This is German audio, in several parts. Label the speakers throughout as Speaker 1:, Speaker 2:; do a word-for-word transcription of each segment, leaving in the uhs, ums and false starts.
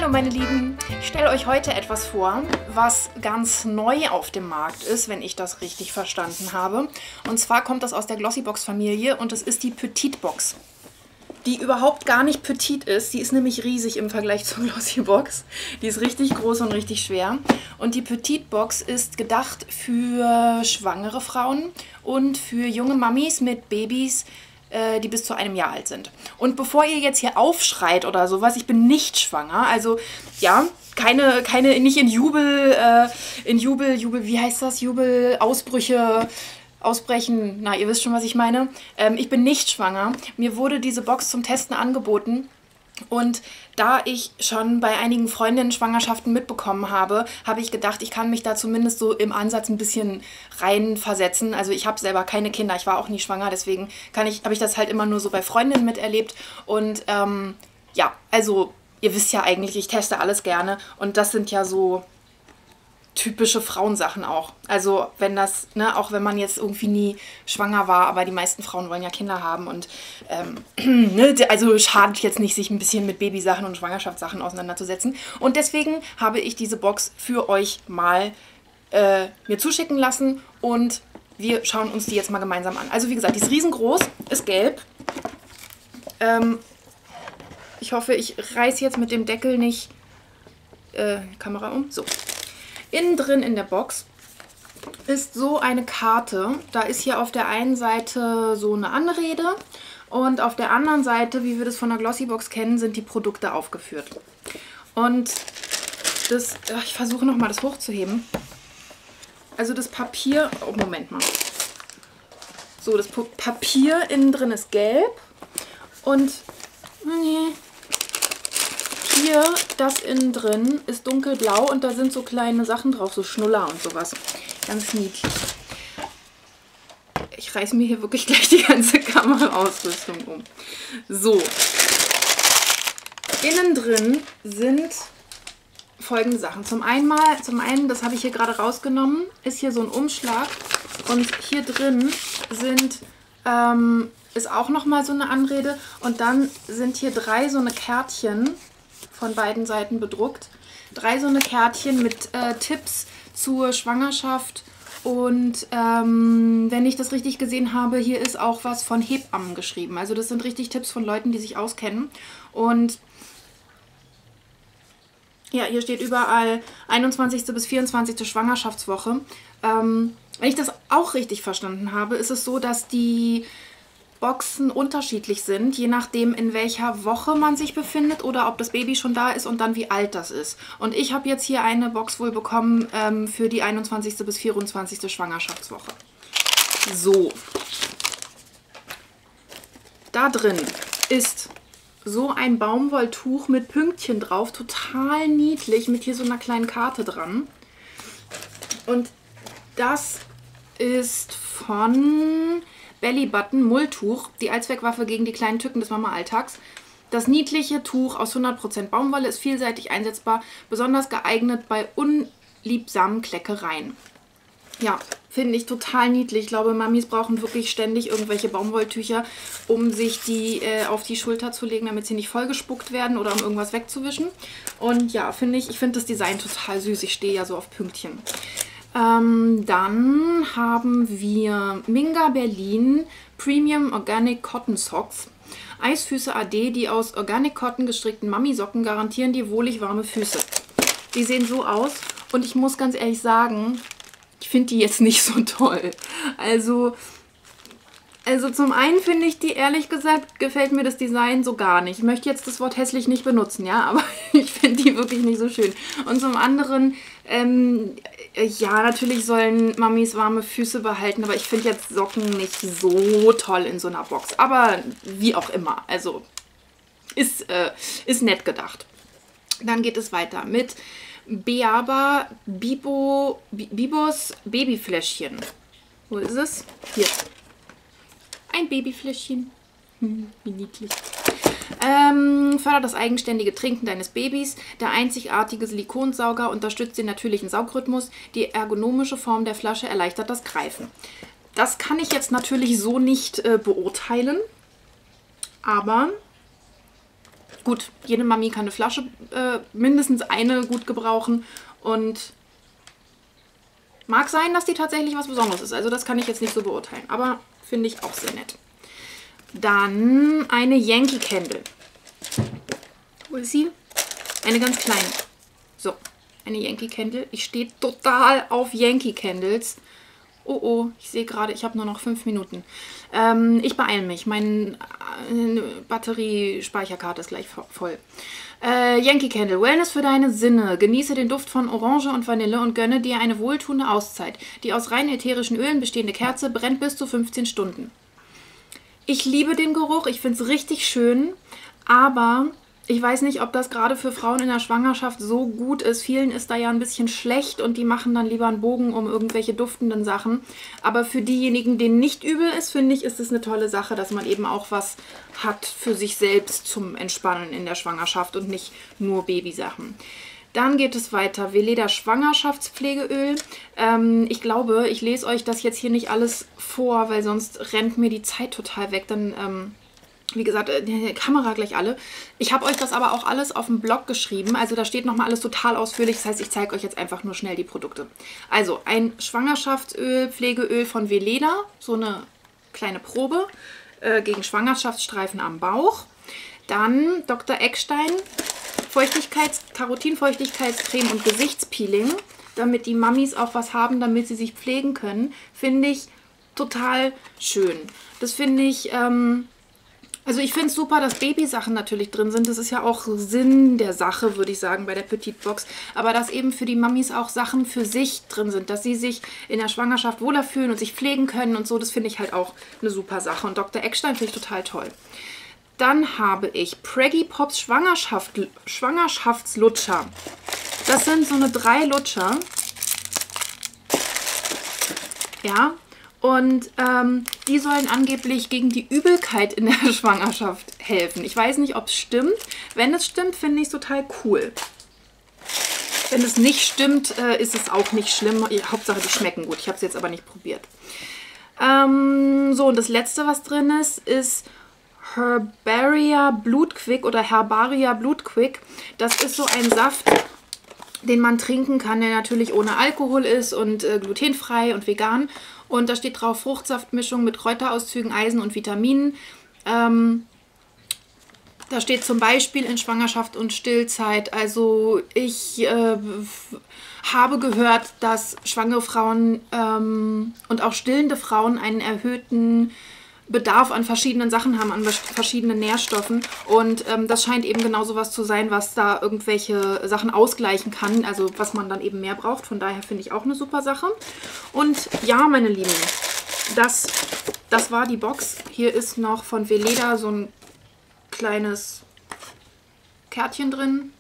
Speaker 1: Hallo meine Lieben, ich stelle euch heute etwas vor, was ganz neu auf dem Markt ist, wenn ich das richtig verstanden habe. Und zwar kommt das aus der Glossybox-Familie und es ist die Petite Box, die überhaupt gar nicht petit ist. Die ist nämlich riesig im Vergleich zur Glossybox. Die ist richtig groß und richtig schwer. Und die Petite Box ist gedacht für schwangere Frauen und für junge Mamis mit Babys, die bis zu einem Jahr alt sind. Und bevor ihr jetzt hier aufschreit oder sowas, ich bin nicht schwanger, also ja, keine, keine, nicht in Jubel, äh, in Jubel, Jubel, wie heißt das, Jubel, Ausbrüche, ausbrechen, na, ihr wisst schon, was ich meine. Ähm, ich bin nicht schwanger. Mir wurde diese Box zum Testen angeboten. Und da ich schon bei einigen Freundinnen Schwangerschaften mitbekommen habe, habe ich gedacht, ich kann mich da zumindest so im Ansatz ein bisschen reinversetzen. Also ich habe selber keine Kinder, ich war auch nie schwanger, deswegen kann ich, habe ich das halt immer nur so bei Freundinnen miterlebt. Und ähm, ja, also ihr wisst ja eigentlich, ich teste alles gerne und das sind ja so typische Frauensachen auch. Also wenn das, ne, auch wenn man jetzt irgendwie nie schwanger war, aber die meisten Frauen wollen ja Kinder haben und ähm, ne, also schadet jetzt nicht, sich ein bisschen mit Babysachen und Schwangerschaftssachen auseinanderzusetzen. Und deswegen habe ich diese Box für euch mal äh, mir zuschicken lassen und wir schauen uns die jetzt mal gemeinsam an. Also wie gesagt, die ist riesengroß, ist gelb. Ähm, ich hoffe, ich reiße jetzt mit dem Deckel nicht äh, Kamera um. So. Innen drin in der Box ist so eine Karte. Da ist hier auf der einen Seite so eine Anrede und auf der anderen Seite, wie wir das von der Glossybox kennen, sind die Produkte aufgeführt. Und das, ich versuche nochmal das hochzuheben. Also das Papier, oh Moment mal. So, das Papier innen drin ist gelb und nee. Hier, das innen drin, ist dunkelblau und da sind so kleine Sachen drauf, so Schnuller und sowas. Ganz niedlich. Ich reiße mir hier wirklich gleich die ganze Kameraausrüstung um. So. Innen drin sind folgende Sachen. Zum einen, mal, zum einen, das habe ich hier gerade rausgenommen, ist hier so ein Umschlag. Und hier drin sind, ähm, ist auch nochmal so eine Anrede. Und dann sind hier drei so eine Kärtchen von beiden Seiten bedruckt. Drei so eine Kärtchen mit äh, Tipps zur Schwangerschaft und ähm, wenn ich das richtig gesehen habe, hier ist auch was von Hebammen geschrieben. Also das sind richtig Tipps von Leuten, die sich auskennen. Und ja, hier steht überall einundzwanzigste bis vierundzwanzigste Schwangerschaftswoche. Ähm, wenn ich das auch richtig verstanden habe, ist es so, dass die Boxen unterschiedlich sind, je nachdem in welcher Woche man sich befindet oder ob das Baby schon da ist und dann wie alt das ist. Und ich habe jetzt hier eine Box wohl bekommen ähm, für die einundzwanzigste bis vierundzwanzigste Schwangerschaftswoche. So. Da drin ist so ein Baumwolltuch mit Pünktchen drauf, total niedlich, mit hier so einer kleinen Karte dran. Und das ist von Belly Button Mulltuch, die Allzweckwaffe gegen die kleinen Tücken des Mama-Alltags. Das niedliche Tuch aus hundert Prozent Baumwolle ist vielseitig einsetzbar, besonders geeignet bei unliebsamen Kleckereien. Ja, finde ich total niedlich. Ich glaube, Mamis brauchen wirklich ständig irgendwelche Baumwolltücher, um sich die äh, auf die Schulter zu legen, damit sie nicht vollgespuckt werden oder um irgendwas wegzuwischen. Und ja, finde ich, ich finde das Design total süß. Ich stehe ja so auf Pünktchen. Ähm, dann haben wir Minga Berlin Premium Organic Cotton Socks. Eisfüße A D, die aus Organic Cotton gestrickten Mami-Socken garantieren dir wohlig warme Füße. Die sehen so aus und ich muss ganz ehrlich sagen, ich finde die jetzt nicht so toll. Also, also zum einen finde ich die, ehrlich gesagt, gefällt mir das Design so gar nicht. Ich möchte jetzt das Wort hässlich nicht benutzen, ja, aber ich finde die wirklich nicht so schön. Und zum anderen, ähm, ja, natürlich sollen Mamis warme Füße behalten, aber ich finde jetzt Socken nicht so toll in so einer Box. Aber wie auch immer, also ist, äh, ist nett gedacht. Dann geht es weiter mit Beaba Bibo, Bibos Babyfläschchen. Wo ist es? Hier. Ein Babyfläschchen. Hm, wie niedlich. Ähm, fördert das eigenständige Trinken deines Babys. Der einzigartige Silikonsauger unterstützt den natürlichen Saugrhythmus. Die ergonomische Form der Flasche erleichtert das Greifen. Das kann ich jetzt natürlich so nicht äh, beurteilen. Aber gut, jede Mami kann eine Flasche, äh, mindestens eine gut gebrauchen und mag sein, dass die tatsächlich was Besonderes ist. Also das kann ich jetzt nicht so beurteilen, aber finde ich auch sehr nett. Dann eine Yankee Candle. Wo ist sie? Eine ganz kleine. So, eine Yankee Candle. Ich stehe total auf Yankee Candles. Oh, oh, ich sehe gerade, ich habe nur noch fünf Minuten. Ähm, ich beeile mich. Meine äh, Batteriespeicherkarte ist gleich voll. Äh, Yankee Candle. Wellness für deine Sinne. Genieße den Duft von Orange und Vanille und gönne dir eine wohltuende Auszeit. Die aus rein ätherischen Ölen bestehende Kerze brennt bis zu fünfzehn Stunden. Ich liebe den Geruch. Ich finde es richtig schön. Aber ich weiß nicht, ob das gerade für Frauen in der Schwangerschaft so gut ist. Vielen ist da ja ein bisschen schlecht und die machen dann lieber einen Bogen um irgendwelche duftenden Sachen. Aber für diejenigen, denen nicht übel ist, finde ich, ist es eine tolle Sache, dass man eben auch was hat für sich selbst zum Entspannen in der Schwangerschaft und nicht nur Babysachen. Dann geht es weiter. Weleda Schwangerschaftspflegeöl. Ähm, ich glaube, ich lese euch das jetzt hier nicht alles vor, weil sonst rennt mir die Zeit total weg. Dann... Ähm, Wie gesagt, die Kamera gleich alle. Ich habe euch das aber auch alles auf dem Blog geschrieben. Also da steht nochmal alles total ausführlich. Das heißt, ich zeige euch jetzt einfach nur schnell die Produkte. Also ein Schwangerschaftsöl, Pflegeöl von Weleda. So eine kleine Probe äh, gegen Schwangerschaftsstreifen am Bauch. Dann Doktor Eckstein Feuchtigkeits-, Carotin-Feuchtigkeitscreme und Gesichtspeeling. Damit die Mamis auch was haben, damit sie sich pflegen können. Finde ich total schön. Das finde ich... Ähm, Also ich finde es super, dass Babysachen natürlich drin sind. Das ist ja auch Sinn der Sache, würde ich sagen, bei der Petite Box. Aber dass eben für die Mamis auch Sachen für sich drin sind, dass sie sich in der Schwangerschaft wohler fühlen und sich pflegen können und so, das finde ich halt auch eine super Sache. Und Doktor Eckstein finde ich total toll. Dann habe ich Preggy Pops Schwangerschaft, Schwangerschaftslutscher. Das sind so eine drei Lutscher. Ja. Und ähm, die sollen angeblich gegen die Übelkeit in der Schwangerschaft helfen. Ich weiß nicht, ob es stimmt. Wenn es stimmt, finde ich es total cool. Wenn es nicht stimmt, äh, ist es auch nicht schlimm. Hauptsache, die schmecken gut. Ich habe es jetzt aber nicht probiert. Ähm, so, und das letzte, was drin ist, ist Herbaria Blutquick oder Herbaria Blutquick. Das ist so ein Saft, den man trinken kann, der natürlich ohne Alkohol ist und äh, glutenfrei und vegan. Und da steht drauf Fruchtsaftmischung mit Kräuterauszügen, Eisen und Vitaminen. Ähm, da steht zum Beispiel in Schwangerschaft und Stillzeit. Also ich äh, habe gehört, dass schwangere Frauen ähm, und auch stillende Frauen einen erhöhten Bedarf an verschiedenen Sachen haben, an verschiedenen Nährstoffen. Und ähm, das scheint eben genau sowas zu sein, was da irgendwelche Sachen ausgleichen kann. Also was man dann eben mehr braucht. Von daher finde ich auch eine super Sache. Und ja, meine Lieben, das, das war die Box. Hier ist noch von Weleda so ein kleines Kärtchen drin.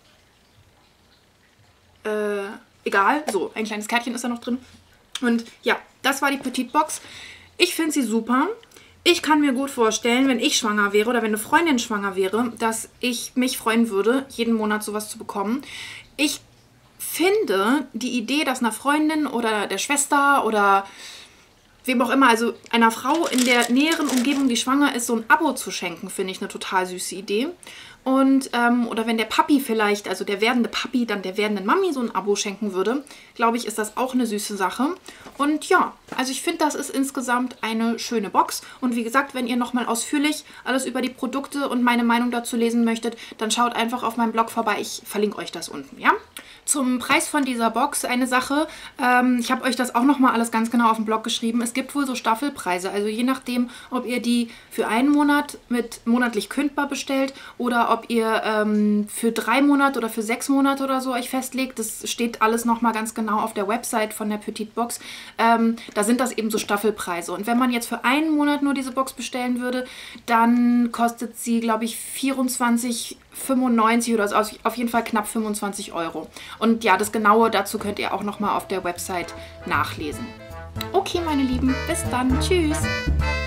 Speaker 1: Äh, egal, so, ein kleines Kärtchen ist da noch drin. Und ja, das war die Petite Box. Ich finde sie super. Ich kann mir gut vorstellen, wenn ich schwanger wäre oder wenn eine Freundin schwanger wäre, dass ich mich freuen würde, jeden Monat sowas zu bekommen. Ich finde die Idee, dass einer Freundin oder der Schwester oder wem auch immer, also einer Frau in der näheren Umgebung, die schwanger ist, so ein Abo zu schenken, finde ich eine total süße Idee. Und, ähm, oder wenn der Papi vielleicht, also der werdende Papi, dann der werdenden Mami so ein Abo schenken würde, glaube ich, ist das auch eine süße Sache. Und ja, also ich finde, das ist insgesamt eine schöne Box. Und wie gesagt, wenn ihr nochmal ausführlich alles über die Produkte und meine Meinung dazu lesen möchtet, dann schaut einfach auf meinem Blog vorbei. Ich verlinke euch das unten, ja? Zum Preis von dieser Box eine Sache. Ähm, ich habe euch das auch nochmal alles ganz genau auf dem Blog geschrieben. Es gibt wohl so Staffelpreise. Also je nachdem, ob ihr die für einen Monat mit monatlich kündbar bestellt oder ob ihr ähm, für drei Monate oder für sechs Monate oder so euch festlegt. Das steht alles nochmal ganz genau auf der Website von der Petite Box. Ähm, da sind das eben so Staffelpreise. Und wenn man jetzt für einen Monat nur diese Box bestellen würde, dann kostet sie, glaube ich, vierundzwanzig fünfundneunzig oder so, auf jeden Fall knapp fünfundzwanzig Euro. Und ja, das Genaue dazu könnt ihr auch nochmal auf der Website nachlesen. Okay, meine Lieben, bis dann. Tschüss.